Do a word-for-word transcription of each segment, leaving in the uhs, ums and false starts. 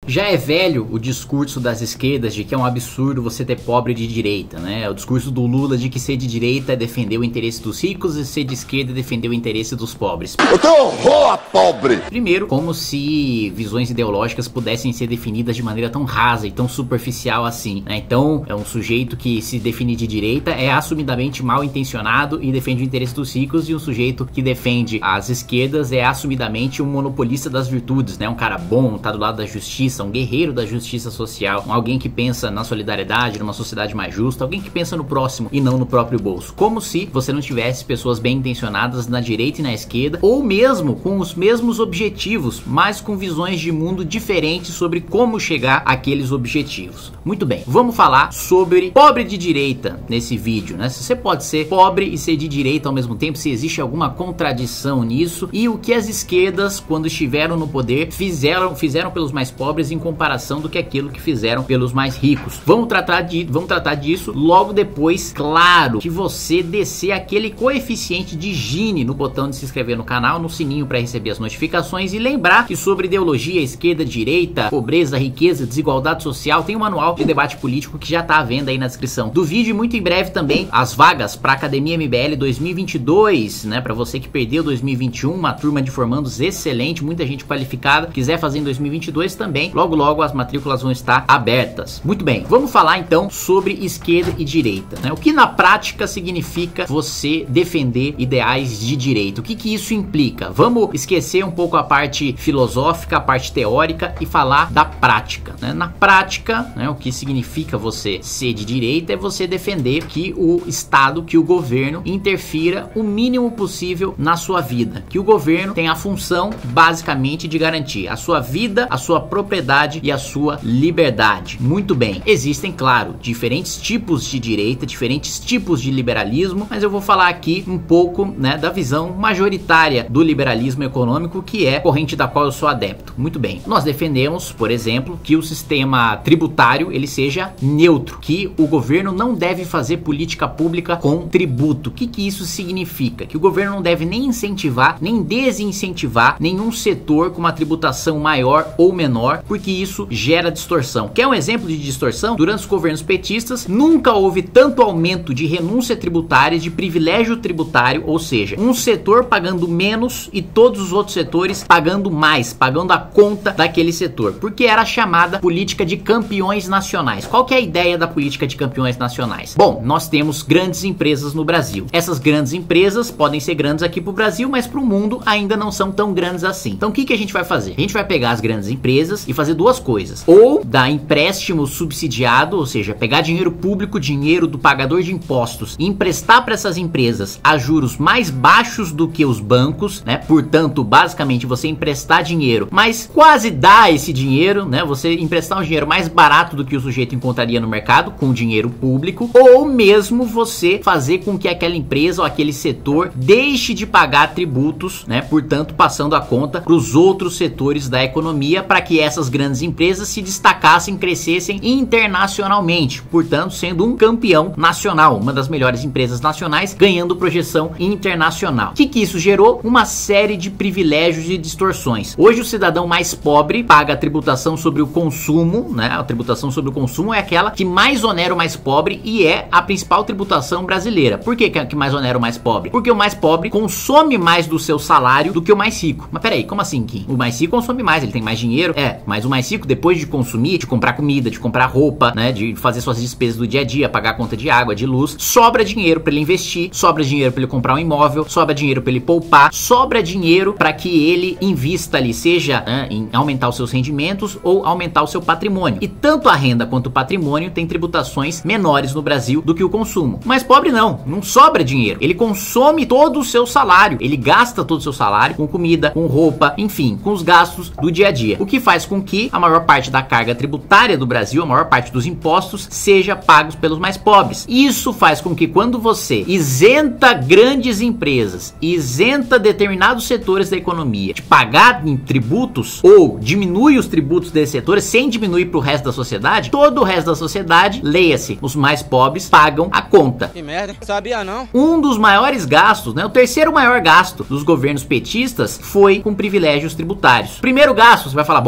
Já é velho o discurso das esquerdas de que é um absurdo você ter pobre de direita, né? O discurso do Lula de que ser de direita é defender o interesse dos ricos e ser de esquerda é defender o interesse dos pobres. Eu tenho horror a pobre! Primeiro, como se visões ideológicas pudessem ser definidas de maneira tão rasa e tão superficial assim, né? Então, é um sujeito que se define de direita é assumidamente mal intencionado e defende o interesse dos ricos, e um sujeito que defende as esquerdas é assumidamente um monopolista das virtudes, né? Um cara bom, tá do lado da justiça, um guerreiro da justiça social, alguém que pensa na solidariedade, numa sociedade mais justa, alguém que pensa no próximo e não no próprio bolso. Como se você não tivesse pessoas bem intencionadas na direita e na esquerda, ou mesmo com os mesmos objetivos, mas com visões de mundo diferentes sobre como chegar àqueles objetivos. Muito bem, vamos falar sobre pobre de direita nesse vídeo, né? Se você pode ser pobre e ser de direita ao mesmo tempo, se existe alguma contradição nisso, e o que as esquerdas, quando estiveram no poder, fizeram, fizeram pelos mais pobres em comparação do que aquilo que fizeram pelos mais ricos. Vamos tratar, de, vamos tratar disso logo depois, claro, que você descer aquele coeficiente de Gini no botão de se inscrever no canal, no sininho para receber as notificações, e lembrar que sobre ideologia, esquerda, direita, pobreza, riqueza, desigualdade social, tem um manual de debate político que já tá à venda aí na descrição do vídeo, e muito em breve também as vagas para Academia M B L dois mil e vinte e dois, né, para você que perdeu dois mil e vinte e um, uma turma de formandos excelente, muita gente qualificada, quiser fazer em dois mil e vinte e dois também, logo logo as matrículas vão estar abertas. Muito bem, vamos falar então sobre esquerda e direita, né? O que na prática significa você defender ideais de direita? O que que isso implica? Vamos esquecer um pouco a parte filosófica, a parte teórica, e falar da prática, né? Na prática, né, o que significa você ser de direita é você defender que o Estado, que o governo interfira o mínimo possível na sua vida, que o governo tem a função basicamente de garantir a sua vida, a sua propriedade e a sua liberdade. Muito bem, existem, claro, diferentes tipos de direita, diferentes tipos de liberalismo, mas eu vou falar aqui um pouco, né, da visão majoritária do liberalismo econômico, que é a corrente da qual eu sou adepto. Muito bem, nós defendemos, por exemplo, que o sistema tributário ele seja neutro, que o governo não deve fazer política pública com tributo. O que que isso significa? Que o governo não deve nem incentivar, nem desincentivar nenhum setor com uma tributação maior ou menor, porque isso gera distorção. Quer um exemplo de distorção? Durante os governos petistas, nunca houve tanto aumento de renúncia tributária, de privilégio tributário, ou seja, um setor pagando menos e todos os outros setores pagando mais, pagando a conta daquele setor, porque era a chamada política de campeões nacionais. Qual que é a ideia da política de campeões nacionais? Bom, nós temos grandes empresas no Brasil. Essas grandes empresas podem ser grandes aqui pro Brasil, mas pro mundo ainda não são tão grandes assim. Então o que que a gente vai fazer? A gente vai pegar as grandes empresas e fazer duas coisas. Ou dar empréstimo subsidiado, ou seja, pegar dinheiro público, dinheiro do pagador de impostos, e emprestar para essas empresas a juros mais baixos do que os bancos, né? Portanto, basicamente você emprestar dinheiro, mas quase dar esse dinheiro, né? Você emprestar um dinheiro mais barato do que o sujeito encontraria no mercado com dinheiro público, ou mesmo você fazer com que aquela empresa ou aquele setor deixe de pagar tributos, né? Portanto, passando a conta para os outros setores da economia, para que essas grandes empresas se destacassem, crescessem internacionalmente, portanto, sendo um campeão nacional, uma das melhores empresas nacionais, ganhando projeção internacional. O que que isso gerou? Uma série de privilégios e distorções. Hoje o cidadão mais pobre paga a tributação sobre o consumo, né? A tributação sobre o consumo é aquela que mais onera o mais pobre e é a principal tributação brasileira. Por que que mais onera o mais pobre? Porque o mais pobre consome mais do seu salário do que o mais rico. Mas peraí, como assim, Kim? O mais rico consome mais, ele tem mais dinheiro? É, mas o mais rico, depois de consumir, de comprar comida, de comprar roupa, né, de fazer suas despesas do dia a dia, pagar a conta de água, de luz, sobra dinheiro para ele investir, sobra dinheiro para ele comprar um imóvel, sobra dinheiro para ele poupar, sobra dinheiro para que ele invista ali, seja, né, em aumentar os seus rendimentos ou aumentar o seu patrimônio. E tanto a renda quanto o patrimônio tem tributações menores no Brasil do que o consumo. Mas pobre não, não sobra dinheiro. Ele consome todo o seu salário, ele gasta todo o seu salário com comida, com roupa, enfim, com os gastos do dia a dia. O que faz com que a maior parte da carga tributária do Brasil, a maior parte dos impostos, seja pagos pelos mais pobres. Isso faz com que quando você isenta grandes empresas, isenta determinados setores da economia de pagar em tributos, ou diminui os tributos desses setores sem diminuir para o resto da sociedade, todo o resto da sociedade, leia-se, os mais pobres, pagam a conta. Que merda, sabia não? Um dos maiores gastos, né, o terceiro maior gasto dos governos petistas foi com privilégios tributários. Primeiro gasto, você vai falar, bom, primeiro gasto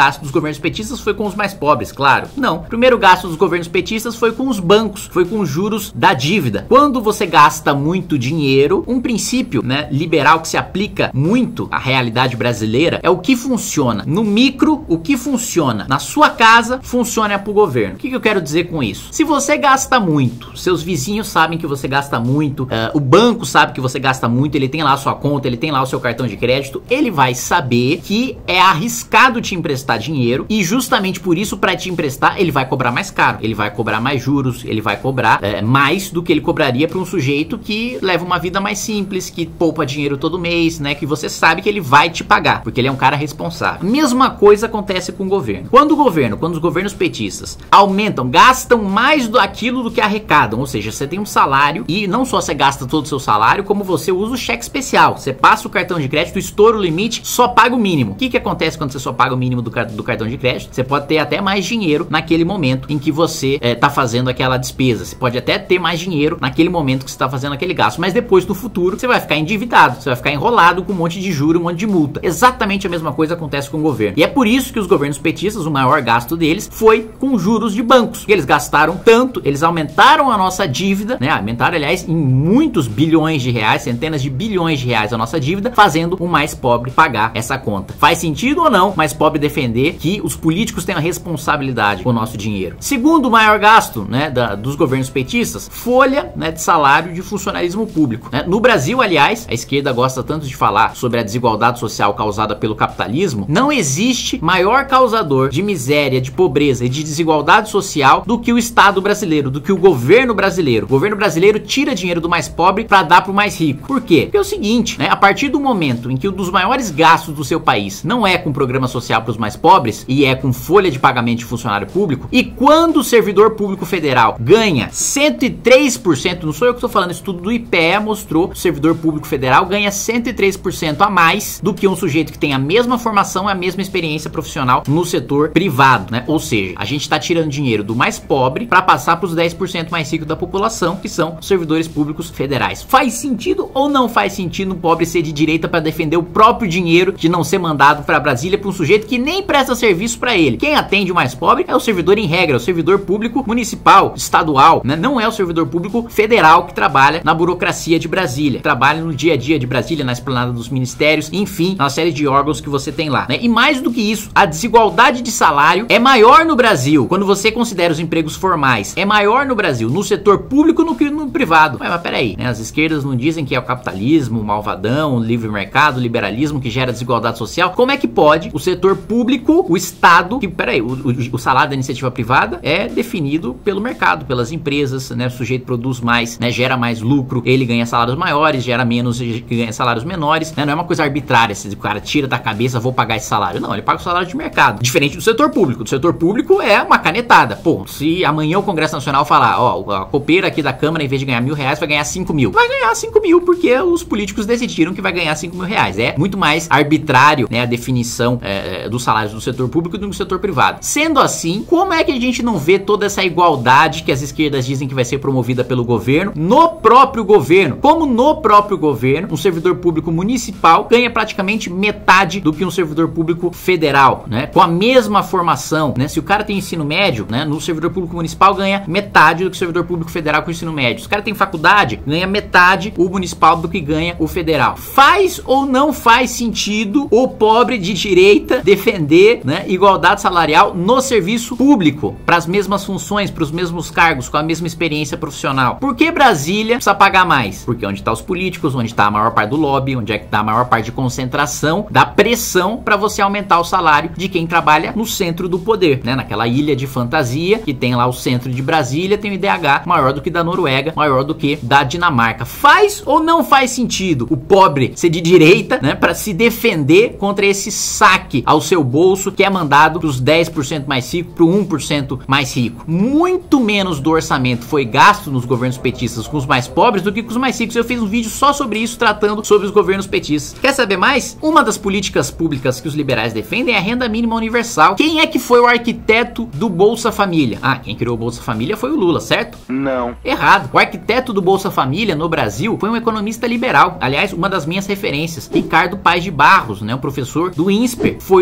gasto dos governos petistas foi com os mais pobres, claro. Não. O primeiro gasto dos governos petistas foi com os bancos, foi com os juros da dívida. Quando você gasta muito dinheiro, um princípio, né, liberal que se aplica muito à realidade brasileira é o que funciona no micro, o que funciona na sua casa, funciona pro governo. O que, que eu quero dizer com isso? Se você gasta muito, seus vizinhos sabem que você gasta muito, uh, o banco sabe que você gasta muito, ele tem lá a sua conta, ele tem lá o seu cartão de crédito, ele vai saber que é arriscado te emprestar dinheiro e justamente por isso, para te emprestar, ele vai cobrar mais caro, ele vai cobrar mais juros, ele vai cobrar é, mais do que ele cobraria para um sujeito que leva uma vida mais simples, que poupa dinheiro todo mês, né, que você sabe que ele vai te pagar, porque ele é um cara responsável. Mesma coisa acontece com o governo. Quando o governo, quando os governos petistas aumentam, gastam mais do aquilo do que arrecadam, ou seja, você tem um salário e não só você gasta todo o seu salário, como você usa o cheque especial. Você passa o cartão de crédito, estoura o limite, só paga o mínimo. O que que acontece quando você só paga o mínimo do, do cartão de crédito? Você pode ter até mais dinheiro naquele momento em que você é, tá fazendo aquela despesa. Você pode até ter mais dinheiro naquele momento que você tá fazendo aquele gasto, mas depois no futuro você vai ficar endividado, você vai ficar enrolado com um monte de juros, um monte de multa. Exatamente a mesma coisa acontece com o governo. E é por isso que os governos petistas, o maior gasto deles foi com juros de bancos. Eles gastaram tanto, eles aumentaram a nossa dívida, né? Aumentaram, aliás, em muitos bilhões de reais, centenas de bilhões de reais a nossa dívida, fazendo o mais pobre pagar essa conta. Faz sentido ou não, mais pobre defender que os políticos têm a responsabilidade com o nosso dinheiro? Segundo maior gasto, né, da, dos governos petistas, folha, né, de salário de funcionalismo público, né? No Brasil, aliás, a esquerda gosta tanto de falar sobre a desigualdade social causada pelo capitalismo. Não existe maior causador de miséria, de pobreza e de desigualdade social do que o Estado brasileiro, do que o governo brasileiro. O governo brasileiro tira dinheiro do mais pobre para dar pro mais rico. Por quê? Porque é o seguinte, né? A partir do momento em que um dos maiores gastos do seu país não é com programa social para os mais pobres e é com folha de pagamento de funcionário público, e quando o servidor público federal ganha cento e três por cento, não sou eu que estou falando, isso tudo do I P E A mostrou, o servidor público federal ganha cento e três por cento a mais do que um sujeito que tem a mesma formação e a mesma experiência profissional no setor privado, né? Ou seja, a gente está tirando dinheiro do mais pobre para passar para os dez por cento mais ricos da população, que são os servidores públicos federais. Faz sentido ou não faz sentido um pobre ser de direita para defender o próprio dinheiro de não ser mandado para Brasília para um sujeito que nem presta serviço para ele? Quem atende o mais pobre é o servidor em regra, o servidor público municipal, estadual, né? Não é o servidor público federal que trabalha na burocracia de Brasília, trabalha no dia a dia de Brasília, na esplanada dos ministérios, enfim, na série de órgãos que você tem lá, né? E mais do que isso, a desigualdade de salário é maior no Brasil, quando você considera os empregos formais, é maior no Brasil, no setor público do que no privado. Mas, mas peraí, né? As esquerdas não dizem que é o capitalismo, o malvadão, o livre mercado, o liberalismo que gera desigualdade social? Como é que pode o setor público, o Estado, que, peraí, o, o, o salário da iniciativa privada é definido pelo mercado, pelas empresas, né? O sujeito produz mais, né? Gera mais lucro, ele ganha salários maiores, gera menos, ganha salários menores, né? Não é uma coisa arbitrária, se o cara tira da cabeça, vou pagar esse salário. Não, ele paga o salário de mercado. Diferente do setor público. Do setor público é uma canetada. Pô, se amanhã o Congresso Nacional falar, ó, a copeira aqui da Câmara, em vez de ganhar mil reais, vai ganhar cinco mil. Vai ganhar cinco mil porque os políticos decidiram que vai ganhar cinco mil reais. É muito mais arbitrário, né, a definição é, dos salários do setor público do que do setor privado. Sendo assim, como é que a gente não vê toda essa igualdade que as esquerdas dizem que vai ser promovida pelo governo no próprio governo? Como no próprio governo, um servidor público municipal ganha praticamente metade do que um servidor público federal, né? Com a mesma formação, né? Se o cara tem ensino médio, né? No servidor público municipal ganha metade do que o servidor público federal com ensino médio. Se o cara tem faculdade, ganha metade o municipal do que ganha o federal. Faz ou não faz sentido o pobre de direita defender, né, igualdade salarial no serviço público, para as mesmas funções, para os mesmos cargos, com a mesma experiência profissional? Por que Brasília precisa pagar mais? Porque onde está os políticos, onde está a maior parte do lobby, onde é que está a maior parte de concentração da pressão para você aumentar o salário de quem trabalha no centro do poder, né? Naquela ilha de fantasia que tem lá o centro de Brasília, tem o I D H maior do que da Noruega, maior do que da Dinamarca. Faz ou não faz sentido o pobre ser de direita, né, para se defender contra esse saque ao seu bolso que é mandado para os dez por cento mais ricos, para o um por cento mais rico? Muito menos do orçamento foi gasto nos governos petistas com os mais pobres do que com os mais ricos. Eu fiz um vídeo só sobre isso, tratando sobre os governos petistas. Quer saber mais? Uma das políticas públicas que os liberais defendem é a renda mínima universal. Quem é que foi o arquiteto do Bolsa Família? Ah, quem criou o Bolsa Família foi o Lula, certo? Não. Errado. O arquiteto do Bolsa Família no Brasil foi um economista liberal. Aliás, uma das minhas referências, Ricardo Paes de Barros, né, um professor do INSPER, foi o sujeito que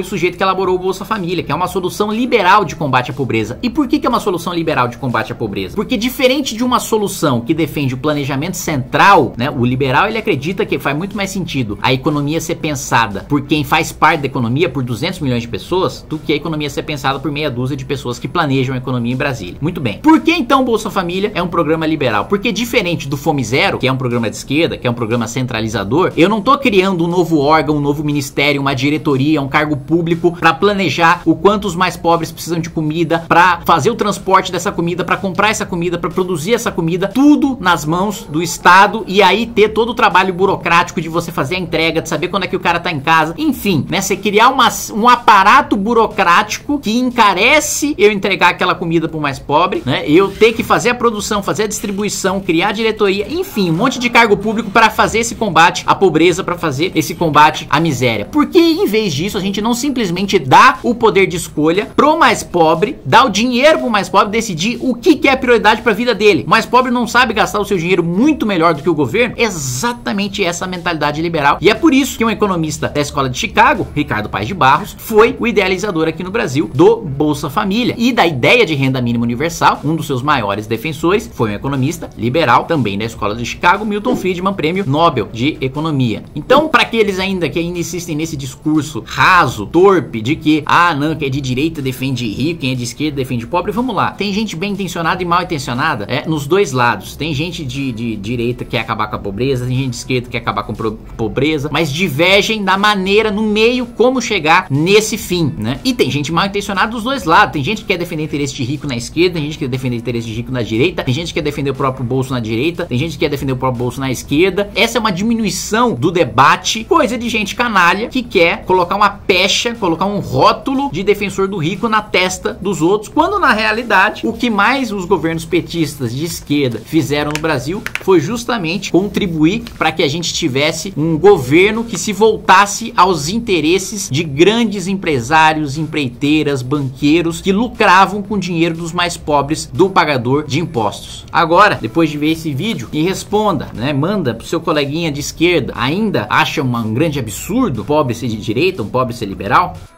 elaborou o Bolsa Família, que é uma solução liberal de combate à pobreza. E por que que é uma solução liberal de combate à pobreza? Porque diferente de uma solução que defende o planejamento central, né, o liberal ele acredita que faz muito mais sentido a economia ser pensada por quem faz parte da economia, por duzentos milhões de pessoas, do que a economia ser pensada por meia dúzia de pessoas que planejam a economia em Brasília. Muito bem. Por que então o Bolsa Família é um programa liberal? Porque diferente do Fome Zero, que é um programa de esquerda, que é um programa centralizador, eu não tô criando um novo órgão, um novo ministério, uma diretoria, um cargo público para planejar o quanto os mais pobres precisam de comida, para fazer o transporte dessa comida, para comprar essa comida, para produzir essa comida, tudo nas mãos do Estado, e aí ter todo o trabalho burocrático de você fazer a entrega, de saber quando é que o cara tá em casa, enfim, né? Você criar uma, um aparato burocrático que encarece eu entregar aquela comida pro mais pobre, né? Eu ter que fazer a produção, fazer a distribuição, criar a diretoria, enfim, um monte de cargo público para fazer esse combate à pobreza, para fazer esse combate à miséria. Porque em vez disso, a gente não simplesmente dá o poder de escolha pro mais pobre, dá o dinheiro pro mais pobre decidir o que, que é a prioridade pra vida dele. O mais pobre não sabe gastar o seu dinheiro muito melhor do que o governo? Exatamente essa mentalidade liberal. E é por isso que um economista da escola de Chicago, Ricardo Paes de Barros, foi o idealizador aqui no Brasil do Bolsa Família e da ideia de renda mínima universal. Um dos seus maiores defensores foi um economista liberal, também da escola de Chicago, Milton Friedman, prêmio Nobel de Economia. Então, para aqueles ainda que ainda insistem nesse discurso raso, torpe, de que, ah, não, que é de direita defende rico, quem é de esquerda defende pobre, vamos lá. Tem gente bem intencionada e mal intencionada é, nos dois lados. Tem gente de, de direita que quer acabar com a pobreza, tem gente de esquerda que quer acabar com a pobreza, mas divergem da maneira, no meio, como chegar nesse fim, né? E tem gente mal intencionada dos dois lados. Tem gente que quer defender interesse de rico na esquerda, tem gente que quer defender interesse de rico na direita, tem gente que quer defender o próprio bolso na direita, tem gente que quer defender o próprio bolso na esquerda. Essa é uma diminuição do debate, coisa de gente canalha que quer colocar uma pecha, colocar um rótulo de defensor do rico na testa dos outros, quando na realidade o que mais os governos petistas de esquerda fizeram no Brasil foi justamente contribuir para que a gente tivesse um governo que se voltasse aos interesses de grandes empresários, empreiteiras, banqueiros que lucravam com o dinheiro dos mais pobres do pagador de impostos. Agora, depois de ver esse vídeo, me responda, né? Manda pro seu coleguinha de esquerda, ainda acha um grande absurdo um pobre ser de direita, um pobre ser liberal?